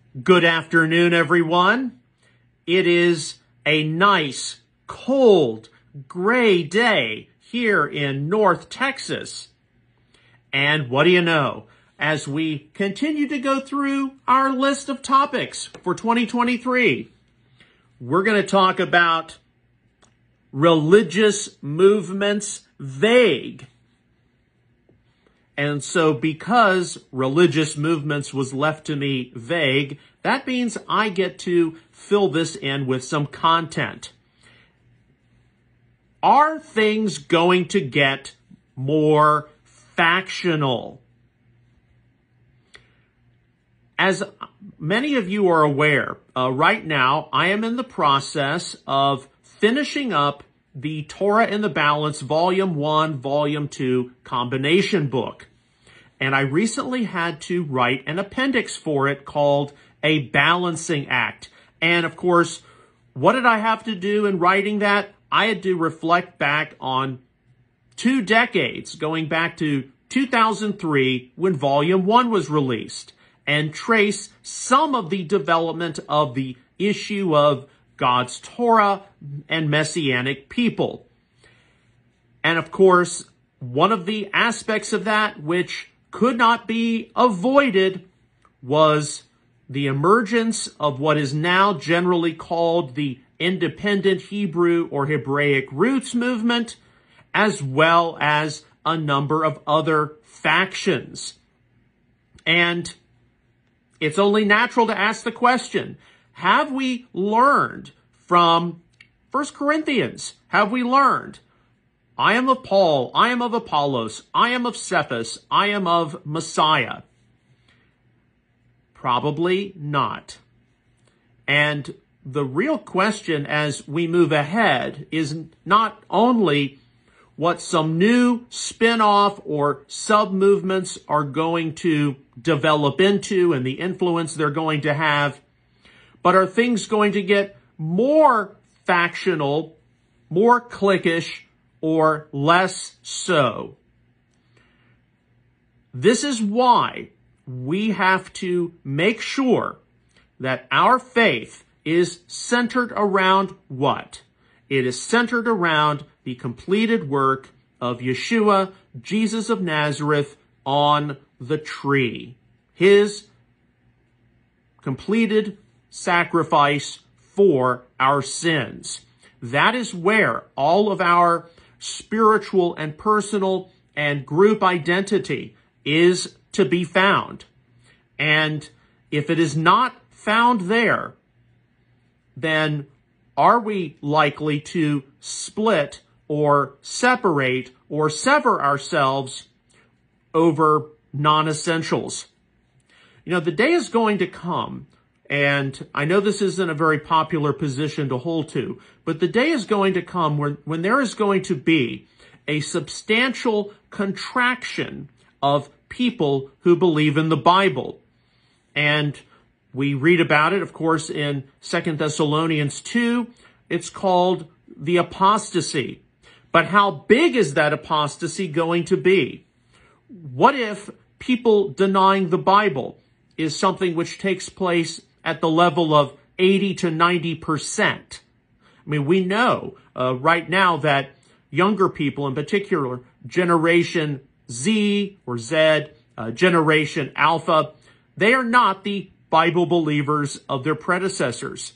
Good afternoon, everyone. It is a nice, cold, gray day here in North Texas. And what do you know? As we continue to go through our list of topics for 2023, we're going to talk about religious movements vague. And so because religious movements was left to me vague, that means I get to fill this in with some content. Are things going to get more factional? As many of you are aware, right now I am in the process of finishing up the Torah in the Balance Volume 1, Volume 2 combination book. And I recently had to write an appendix for it called a balancing act. And of course, what did I have to do in writing that? I had to reflect back on 2 decades, going back to 2003 when Volume 1 was released, and trace some of the development of the issue of God's Torah and Messianic people. And of course, one of the aspects of that which could not be avoided was the emergence of what is now generally called the Independent Hebrew or Hebraic Roots movement, as well as a number of other factions. And it's only natural to ask the question, have we learned from 1 Corinthians? Have we learned? I am of Paul, I am of Apollos, I am of Cephas, I am of Messiah. Probably not. And the real question as we move ahead is not only what some new spin-off or sub-movements are going to develop into and the influence they're going to have, but are things going to get more factional, more cliquish, or less so? This is why we have to make sure that our faith is centered around what? It is centered around the completed work of Yeshua, Jesus of Nazareth, on the tree. His completed sacrifice for our sins. That is where all of our spiritual and personal and group identity is to be found. And if it is not found there, then are we likely to split or separate or sever ourselves over non-essentials? You know, the day is going to come, and I know this isn't a very popular position to hold to, but the day is going to come when there is going to be a substantial contraction of people who believe in the Bible. And we read about it, of course, in 2 Thessalonians 2. It's called the apostasy. But how big is that apostasy going to be? What if people denying the Bible is something which takes place at the level of 80 to 90%? I mean, we know right now that younger people, in particular, Generation Z or Z, Generation Alpha, they are not the Bible believers of their predecessors.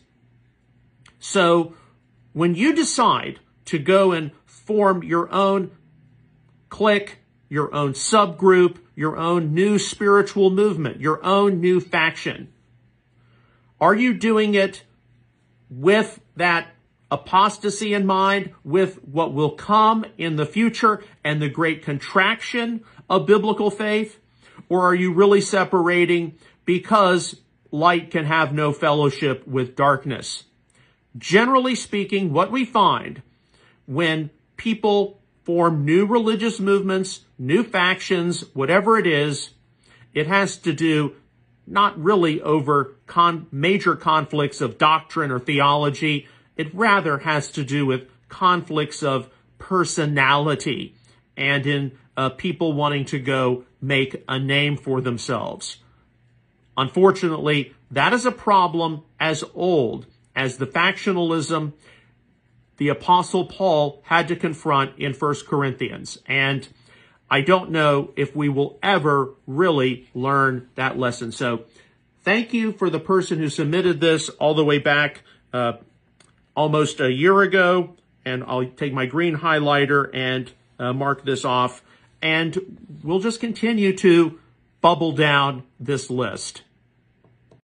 So when you decide to go and form your own clique, your own subgroup, your own new spiritual movement, your own new faction, are you doing it with that apostasy in mind, with what will come in the future and the great contraction of biblical faith? Or are you really separating because light can have no fellowship with darkness? Generally speaking, what we find when people form new religious movements, new factions, whatever it is, it has to do not really over major conflicts of doctrine or theology. It rather has to do with conflicts of personality and in people wanting to go make a name for themselves. Unfortunately, That is a problem as old as the factionalism the Apostle Paul had to confront in 1 Corinthians. And I don't know if we will ever really learn that lesson. So thank you for the person who submitted this all the way back almost a year ago. And I'll take my green highlighter and mark this off. And we'll just continue to bubble down this list.